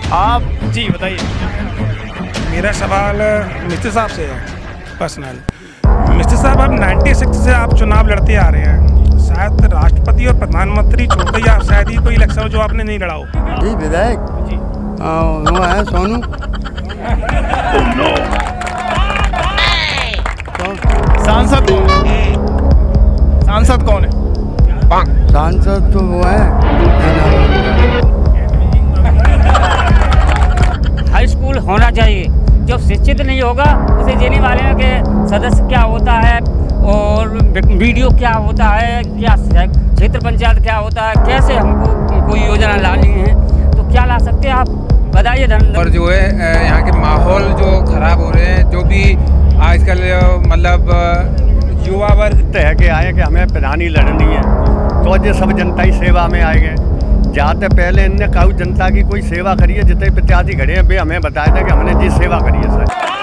आप जी बताइए। मेरा सवाल मिस्टर साहब से है पर्सनल। मिस्टर साहब, अब 96 से आप चुनाव लड़ते आ रहे हैं, शायद राष्ट्रपति और प्रधानमंत्री छोड़कर या शायद ही कोई इलेक्शन हो जो आपने नहीं लड़ा हो। जी विधायक जी वो है सोनू। सांसद कौन है? सांसद कौन है? सांसद तो वो है, क्या नाम है उनका? हाई स्कूल होना चाहिए। जब शिक्षित नहीं होगा उसे देने वाले के सदस्य क्या होता है और वीडियो क्या होता है, क्या क्षेत्र पंचायत क्या होता है, कैसे हमको कोई योजना लानी है तो क्या ला सकते हैं आप बताइए। और जो है यहाँ के माहौल जो खराब हो रहे हैं, जो भी आजकल मतलब युवा वर्ग तय के आए कि हमें प्रधानी लड़नी है, तो ये सब जनता ही सेवा में आए गए। जाते पहले इनने काऊ जनता की कोई सेवा करी है, जितने प्रत्याशी खड़े हैं वे हमें बताया था कि हमने जी सेवा करी है।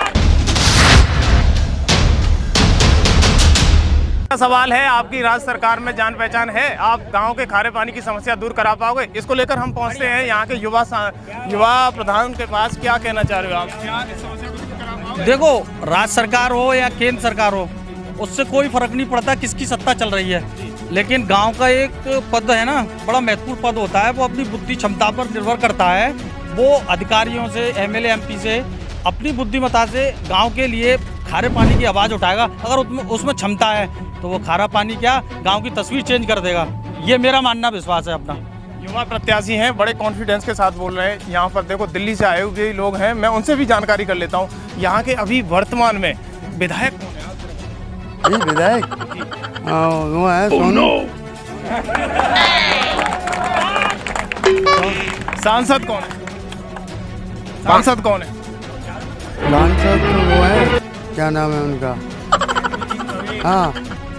सर सवाल है, आपकी राज्य सरकार में जान पहचान है, आप गांव के खारे पानी की समस्या दूर करा पाओगे? इसको लेकर हम पहुंचते हैं यहाँ के युवा प्रधान के पास। क्या कहना चाह रहे हो आप? क्या इस समस्या को दूर करा पाओगे? देखो, राज्य सरकार हो या केंद्र सरकार हो, उससे कोई फर्क नहीं पड़ता किसकी सत्ता चल रही है, लेकिन गांव का एक पद है ना, बड़ा महत्वपूर्ण पद होता है। वो अपनी बुद्धि क्षमता पर निर्भर करता है। वो अधिकारियों से, एमएलए एमपी से अपनी बुद्धिमत्ता से गांव के लिए खारे पानी की आवाज़ उठाएगा। अगर उसमें क्षमता है तो वो खारा पानी क्या गांव की तस्वीर चेंज कर देगा। ये मेरा मानना विश्वास है अपना। युवा प्रत्याशी हैं, बड़े कॉन्फिडेंस के साथ बोल रहे हैं। यहाँ पर देखो दिल्ली से आए हुए लोग हैं, मैं उनसे भी जानकारी कर लेता हूँ। यहाँ के अभी वर्तमान में विधायक कौन है? जी विधायक वो है सोनू। सांसद कौन है? सांसद कौन है? सांसद तो वो है, क्या नाम है उनका? हाँ,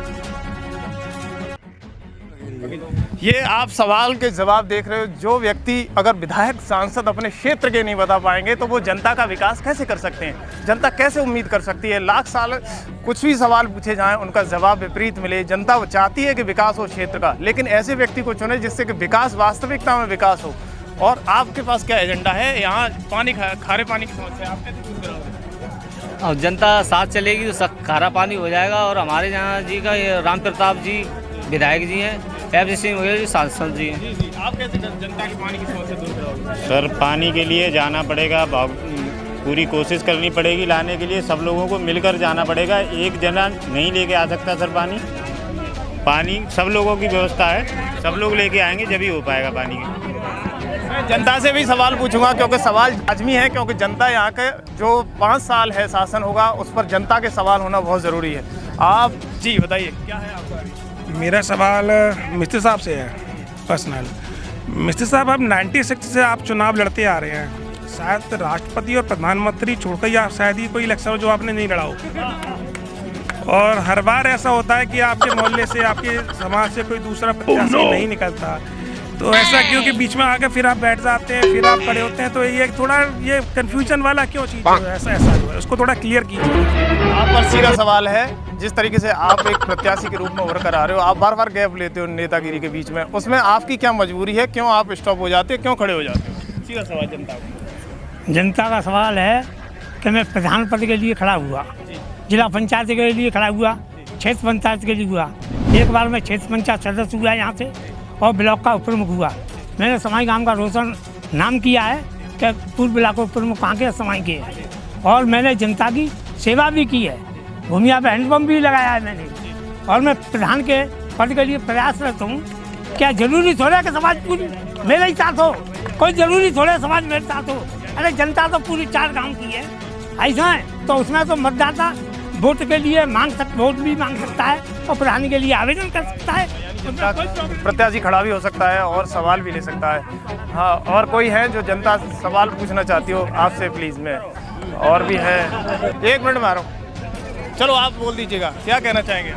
ये आप सवाल के जवाब देख रहे हो। जो व्यक्ति अगर विधायक सांसद अपने क्षेत्र के नहीं बता पाएंगे तो वो जनता का विकास कैसे कर सकते हैं? जनता कैसे उम्मीद कर सकती है? लाख साल कुछ भी सवाल पूछे जाएं, उनका जवाब विपरीत मिले। जनता वो चाहती है कि विकास हो क्षेत्र का, लेकिन ऐसे व्यक्ति को चुने जिससे कि विकास वास्तविकता में विकास हो। और आपके पास क्या एजेंडा है? यहाँ पानी खारे पानी की समस्या आप कैसे दूर कराओगे? और जनता साथ चलेगी तो खारा पानी हो जाएगा। और हमारे यहाँ जी का ये राम प्रताप जी विधायक जी हैं, FG सिंह वगैरह जी सांसद जी हैं। जी आप कैसे जनता की पानी की समस्या दूर कराओगे? सर, पानी के लिए जाना पड़ेगा, पूरी कोशिश करनी पड़ेगी लाने के लिए। सब लोगों को मिलकर जाना पड़ेगा। एक जना नहीं लेके आ सकता सर। पानी सब लोगों की व्यवस्था है, सब लोग लेके आएंगे जब ही हो पाएगा पानी की। मैं जनता से भी सवाल पूछूंगा क्योंकि सवाल लाजमी है, क्योंकि जनता यहाँ के जो 5 साल है शासन होगा उस पर जनता के सवाल होना बहुत ज़रूरी है। आप जी बताइए, क्या है आपका? मेरा सवाल मिस्टर साहब से है पर्सनल। मिस्टर साहब, अब 96 से आप चुनाव लड़ते आ रहे हैं, शायद राष्ट्रपति और प्रधानमंत्री छोड़कर या शायद ही कोई इलेक्शन हो जो आपने नहीं लड़ा हो। और हर बार ऐसा होता है कि आपके मोहल्ले से, आपके समाज से कोई दूसरा प्रत्याशी नहीं निकलता। तो ऐसा क्यों कि बीच में आके फिर आप बैठ जाते हैं, फिर आप खड़े होते हैं? तो ये थोड़ा ये कंफ्यूजन वाला क्यों चीज़ है? ऐसा हुआ है, उसको थोड़ा क्लियर कीजिए। आप पर सीधा सवाल है, जिस तरीके से आप एक प्रत्याशी के रूप में उभर कर आ रहे हो, आप बार बार गैप लेते हो नेतागिरी के बीच में, उसमें आपकी क्या मजबूरी है? क्यों आप स्टॉप हो जाते हो? क्यों खड़े हो जाते हो? सीधा सवाल जनता को। जनता का सवाल है कि मैं प्रधान पद के लिए खड़ा हुआ, जिला पंचायत के लिए खड़ा हुआ, क्षेत्र पंचायत के लिए हुआ। एक बार मैं क्षेत्र पंचायत सदस्य हुआ यहाँ से और ब्लॉक का उप प्रमुख हुआ। मैंने समाई गांव का रोशन नाम किया है कि पूर्व ब्लॉक उप प्रमुख कहाँ के समाई के है। और मैंने जनता की सेवा भी की है, भूमिया पे हैंडपम्प भी लगाया है मैंने। और मैं प्रधान के पद के लिए प्रयासरत हूँ। क्या जरूरी थोड़ा कि समाज पूरी मेरे ही साथ हो? कोई जरूरी थोड़ा समाज मेरे साथ हो? अरे जनता तो पूरी 4 गाँव की है, ऐसा है तो उसमें तो मतदाता वोट के लिए वोट भी मांग सकता है और प्रधानी के लिए आवेदन कर सकता है। प्रत्याशी खड़ा भी हो सकता है और सवाल भी ले सकता है। हाँ, और कोई है जो जनता से सवाल पूछना चाहती हो आपसे? प्लीज़ में और भी है, 1 मिनट मारो। चलो आप बोल दीजिएगा, क्या कहना चाहेंगे?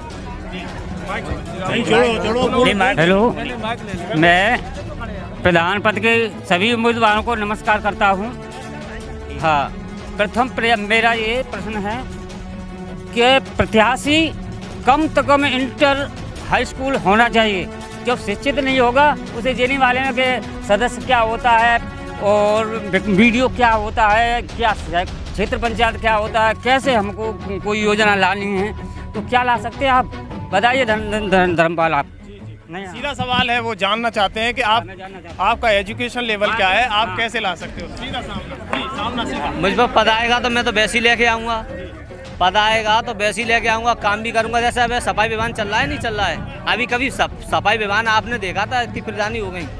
हेलो, मैं प्रधान पद के सभी उम्मीदवारों को नमस्कार करता हूँ। हाँ, प्रथम मेरा ये प्रश्न है कि प्रत्याशी कम से कम इंटर हाई स्कूल होना चाहिए। जब शिक्षित नहीं होगा उसे देने वाले में के सदस्य क्या होता है और वीडियो क्या होता है, क्या क्षेत्र पंचायत क्या होता है, कैसे हमको कोई योजना लानी है, तो क्या ला सकते हैं आप बताइए धर्मपाल आप। नहीं, सीधा सवाल है, वो जानना चाहते हैं कि आपका एजुकेशन लेवल क्या है, आप कैसे ला सकते हो। सीधा सामना मुझ पर पता आएगा तो मैं तो वैसे ही लेके आऊँगा, पता आएगा तो वैसे ही लेके आऊँगा, काम भी करूँगा। जैसे अब सफाई विभाग चल रहा है, नहीं चल रहा है अभी, कभी सफाई विभाग आपने देखा था, इतनी परेशानी हो गई।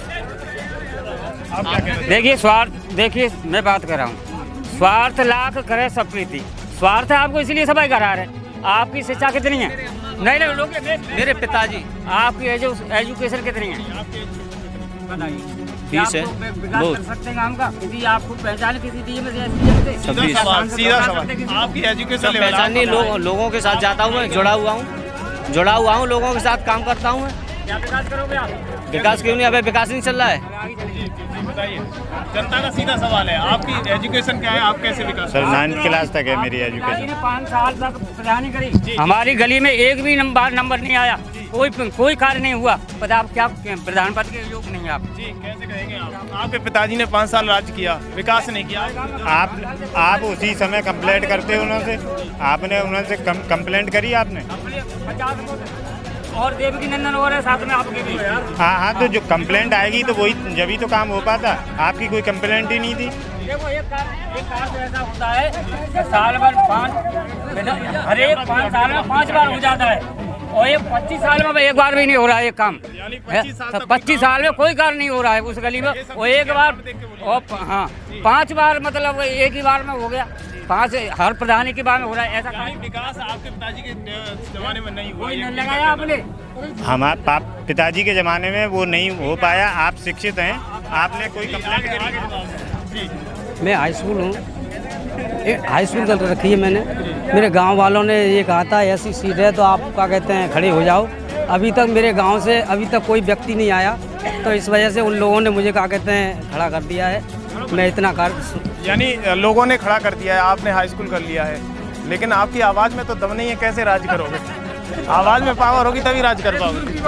देखिए स्वार्थ, देखिए मैं बात कर रहा हूँ, स्वार्थ लाख करे सब प्रीति, स्वार्थ है आपको इसलिए सफाई करा रहे। आपकी शिक्षा कितनी है? नहीं लोग मेरे पिताजी। आपकी एजुकेशन कितनी है? फीस है बहुत सकते हैं काम का, क्योंकि आपको पहचान किसी चीज में सीधा सवाल आपकी एजुकेशन पहचान नहीं। लोगों के साथ जाता हूँ मैं, जुड़ा हुआ हूँ लोगों के साथ काम करता हूँ मैं। क्या विकास करोगे आप? विकास क्यों नहीं, अभी विकास नहीं चल रहा है। बताइए, जनता का सीधा सवाल है, आपकी एजुकेशन क्या है, आप कैसे विकास? सर 9th क्लास तक है मेरी एजुकेशन। 5 साल तक प्रधानी करी, हमारी गली में एक भी नंबर नहीं आया, कोई कार्य नहीं हुआ। पता आप क्या प्रधान पद के योग नहीं आप? जी कैसे कहेंगे आप? आपके पिताजी ने 5 साल राज किया, विकास नहीं किया। आप उसी समय कंप्लेंट करते हो उनसे, आपने उनसे कंप्लेंट करी आपने? और देवकी नंदन और है साथ में आपके भी। हाँ, तो जो कंप्लेंट आएगी तो वही जब तो काम हो पाता। आपकी कोई कंप्लेंट ही नहीं थी। देखो एक कार्य ऐसा होता है कि साल भर हर एक 5 साल में 5 बार हो जाता है, और ये 25 साल में एक बार भी नहीं हो रहा है ये काम। 25 साल में कोई कार्य नहीं हो रहा है उस गली में, और एक बार और हाँ 5 बार मतलब एक ही बार में हो गया, 5 हर प्रधानी के बार में हो रहा है। ऐसा विकास आपके पिताजी के जमाने में नहीं हुआ, नहीं लगाया आपने? हमारे पिताजी के ज़माने में वो नहीं हो पाया। आप शिक्षित हैं, आपने कोई कंप्लेंट करी? मैं हाई स्कूल हूँ, हाई स्कूल कर रखी है मैंने। मेरे गांव वालों ने ये कहा था ऐसी सीट है तो आप क्या कहते हैं खड़े हो जाओ। अभी तक मेरे गांव से अभी तक कोई व्यक्ति नहीं आया, तो इस वजह से उन लोगों ने मुझे क्या कहते हैं खड़ा कर दिया है। मैं इतना यानी लोगों ने खड़ा कर दिया है, आपने हाई स्कूल कर लिया है, लेकिन आपकी आवाज़ में तो दम नहीं है, कैसे राज करोगे? आवाज़ में पावर होगी तभी राज कर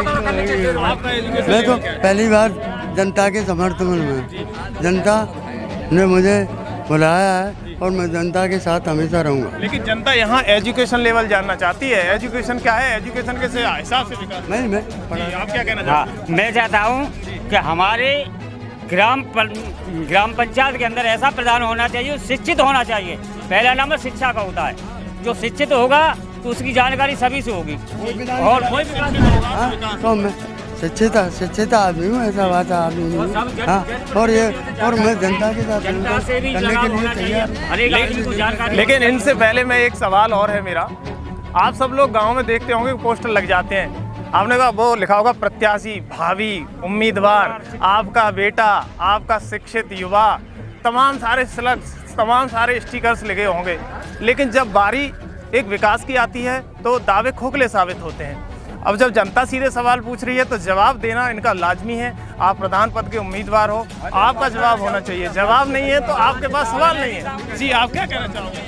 पाओगे। मैं तो पहली बार जनता के समर्थन में, जनता ने मुझे बुलाया है और मैं जनता के साथ हमेशा रहूँगा। लेकिन जनता यहाँ एजुकेशन लेवल जानना चाहती है, एजुकेशन क्या है, एजुकेशन के हिसाब से विकास। नहीं मैं आप क्या कहना चाहते हैं? मैं चाहता हूँ कि हमारे ग्राम पंचायत के अंदर ऐसा प्रधान होना चाहिए, शिक्षित होना चाहिए। पहला नंबर शिक्षा का होता है, जो शिक्षित होगा तो उसकी जानकारी सभी से होगी, और कोई विकास नहीं होगा। तो मैं शिक्षित आदमी हूँ, ऐसा बात आदमी हूँ। हाँ, और मैं जनता के साथ करने के लिए तैयार। लेकिन इनसे पहले मैं एक सवाल और है मेरा, आप सब लोग गांव में देखते होंगे पोस्टर लग जाते हैं, आपने कहा वो लिखा होगा प्रत्याशी, भावी उम्मीदवार, आपका बेटा, आपका शिक्षित युवा, तमाम सारे स्टिकर्स लगे होंगे। लेकिन जब बारी एक विकास की आती है तो दावे खोखले साबित होते हैं। अब जब जनता सीधे सवाल पूछ रही है तो जवाब देना इनका लाजमी है। आप प्रधान पद के उम्मीदवार हो, आपका जवाब होना चाहिए। जवाब नहीं है तो आपके पास सवाल नहीं है। जी आप क्या कहना चाहोगे?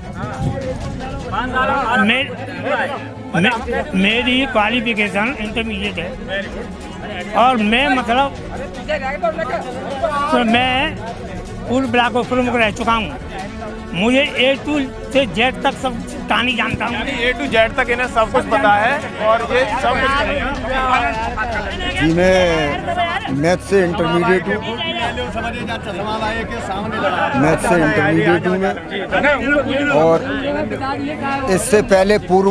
मेरी क्वालिफिकेशन इंटरमीडिएट है, और मैं मतलब तो मैं पूर्व ब्लॉक प्रमुख रह चुका हूँ। मुझे A to Z तक सब कहानी जानता हूँ। A to Z तक इन्हें सब कुछ पता है, और ये सब कुछ जी मैं मैथ से इंटरमीडिएट हूँ, मैथ से इंटरमीडिएट हूँ मैं। और इससे पहले पूर्व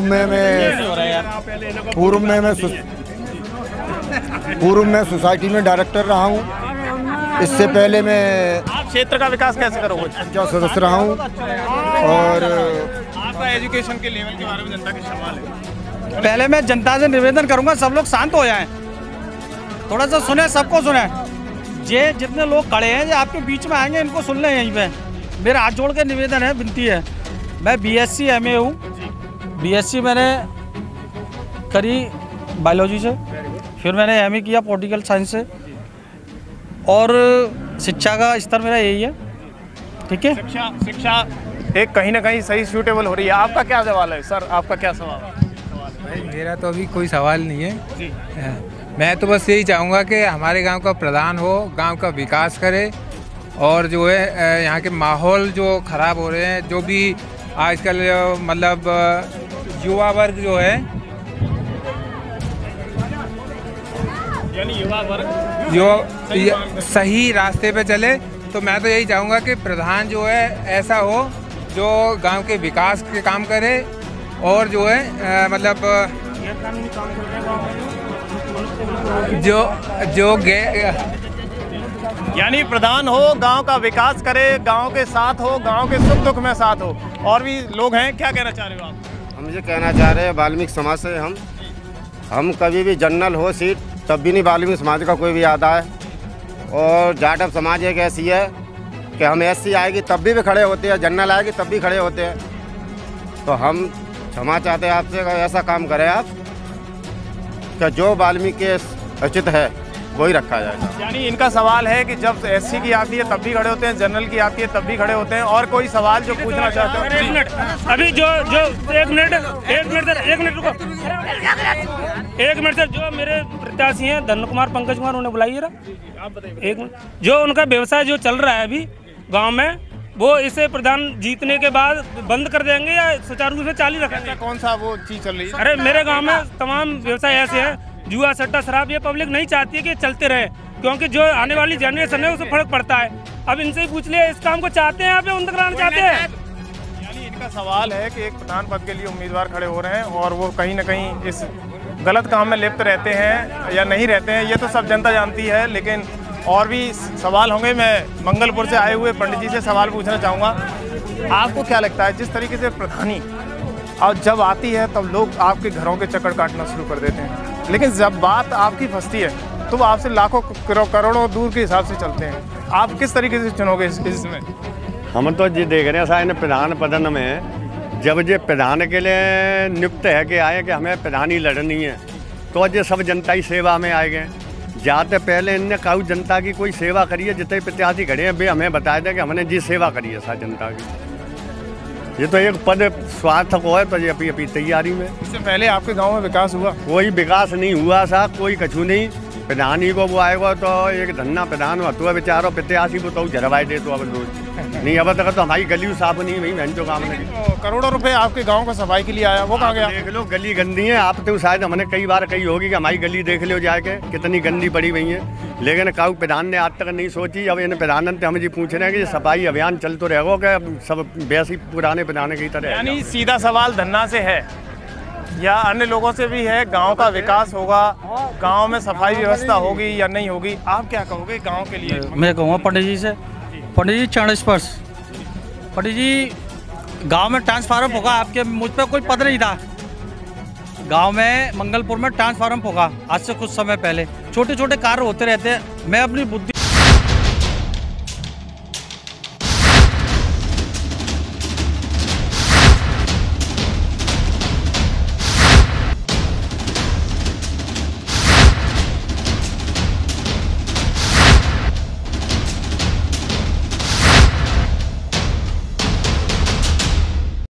में सोसाइटी में डायरेक्टर रहा हूँ। इससे पहले मैं आप क्षेत्र का विकास कैसे करोगे? जो सदस्य रहा हूँ। और आपका एजुकेशन के लेवल के बारे में जनता के सवाल है। पहले मैं जनता से निवेदन करूंगा सब लोग शांत हो जाएं, थोड़ा सा सुने, सबको सुने। ये जितने लोग खड़े हैं ये आपके बीच में आएंगे, इनको सुन लें यहीं पे। मेरा हाथ जोड़ के निवेदन है, विनती है। मैं BSc MA हूँ, BSc मैंने करी बायोलॉजी से, फिर मैंने MA किया पॉलिटिकल साइंस से, और शिक्षा का स्तर मेरा यही है। ठीक है, शिक्षा एक कहीं ना कहीं सही सूटेबल हो रही है। आपका क्या सवाल है सर? आपका क्या सवाल है? भाई मेरा तो अभी कोई सवाल नहीं है जी। मैं तो बस यही चाहूँगा कि हमारे गांव का प्रधान हो, गांव का विकास करे, और जो है यहाँ के माहौल जो ख़राब हो रहे हैं, जो भी आजकल मतलब युवा वर्ग जो है, यानी युवा वर्ग जो सही रास्ते पे चले, तो मैं तो यही चाहूँगा कि प्रधान जो है ऐसा हो जो गांव के विकास के काम करे और जो है मतलब जो यानी प्रधान हो, गांव का विकास करे, गांव के साथ हो, गांव के सुख दुख में साथ हो। और भी लोग हैं, क्या कहना चाह रहे हो आप? हम ये कहना चाह रहे हैं, वाल्मीकि समाज से हम कभी भी जनरल हो सीट तब भी नहीं वाल्मीकि समाज का कोई भी आता है। और जाटव समाज एक ऐसी है कि हम एससी आएगी तब भी खड़े होते हैं, जनरल आएगी तब भी खड़े होते हैं। तो हम क्षमा चाहते हैं आपसे, ऐसा काम करें आप कि जो वाल्मीकि के उचित है वही रखा जाएगा। यानी इनका सवाल है कि जब एससी की आती है तब भी खड़े होते हैं, जनरल की आती है तब भी खड़े होते हैं। और कोई सवाल जो पूछना चाहते हो? एक मिनट, अभी जो एक मिनट रुको, एक मिनट सर। जो मेरे प्रत्याशी हैं धन कुमार, पंकज कुमार, उन्हें बुलाइए आप बताइए। एक मिनट, जो उनका व्यवसाय जो चल रहा है अभी गांव में, वो इसे प्रधान जीतने के बाद बंद कर देंगे या सुचारू रूप से चालू रखेंगे? कौन सा वो चीज चल रही है? अरे मेरे गांव में तमाम व्यवसाय ऐसे हैं, जुआ, सट्टा, शराब, ये पब्लिक नहीं चाहती है कि चलते रहे, क्योंकि जो आने वाली जनरेशन है उसे फर्क पड़ता है। अब इनसे ही पूछ लिया, इस काम को चाहते हैं आप या बंद कराना चाहते हैं? यानी इनका सवाल है कि एक प्रधान पद के लिए उम्मीदवार खड़े हो रहे हैं और वो कहीं ना कहीं इस गलत काम में लिप्त रहते हैं या नहीं रहते हैं, ये तो सब जनता जानती है। लेकिन और भी सवाल होंगे। मैं मंगलपुर से आए हुए पंडित जी से सवाल पूछना चाहूँगा। आपको क्या लगता है, जिस तरीके से प्रधानी और जब आती है तब लोग आपके घरों के चक्कर काटना शुरू कर देते हैं, लेकिन जब बात आपकी फंसती है तो वो आपसे लाखों करोड़ों दूर के हिसाब से चलते हैं। आप किस तरीके से चुनोगे इसमें? हम तो जी देख रहे हैं सारे प्रधान पदन में, जब ये प्रधान के लिए नियुक्त है कि आए कि हमें प्रधानी लड़नी है, तो ये सब जनता ही सेवा में आए गए। जाते पहले इनने काऊ जनता की कोई सेवा करी है, जितने प्रत्याशी खड़े हैं वे हमें बताए थे कि हमने जी सेवा करी है सा जनता की। ये तो एक पद स्वार्थक हो है, तो ये अभी तैयारी में। इससे पहले आपके गांव में विकास हुआ? कोई विकास नहीं हुआ सा, कोई कछु नहीं। प्रधान ही को वो आएगा तो एक धन्ना प्रधान हुआ तो बेचारो प्रत्याशी को तो झरवाई दे, तो अब रोज नहीं। अब तक तो हमारी गली साफ नहीं हुई, मैं जो काम नहीं। करोड़ों रुपए आपके गांव का सफाई के लिए आया, वो कहाँ गया? देख लो गली गंदी है। आप तो शायद हमने कई बार कही होगी कि हमारी गली देख लो जाके कितनी गंदी पड़ी हुई है, लेकिन काऊ प्रधान ने आज तक नहीं सोची। अब इन प्रधान हम जी पूछ रहे हैं कि सफाई अभियान चल तो रहेगा कि सब वैसे पुराने प्रधान की तरह? यानी सीधा सवाल धन्ना से है या अन्य लोगों से भी है? गांव का विकास होगा, गांव में सफाई व्यवस्था होगी या नहीं होगी? आप क्या कहोगे गांव के लिए? मैं कहूँगा पंडित जी से, पंडित जी चरण स्पर्श। पंडित जी, गांव में ट्रांसफार्मर होगा, आपके मुझ पर कोई पद नहीं था। गांव में मंगलपुर में ट्रांसफार्मर होगा आज से कुछ समय पहले। छोटे छोटे कार्य होते रहते हैं। मैं अपनी बुद्धि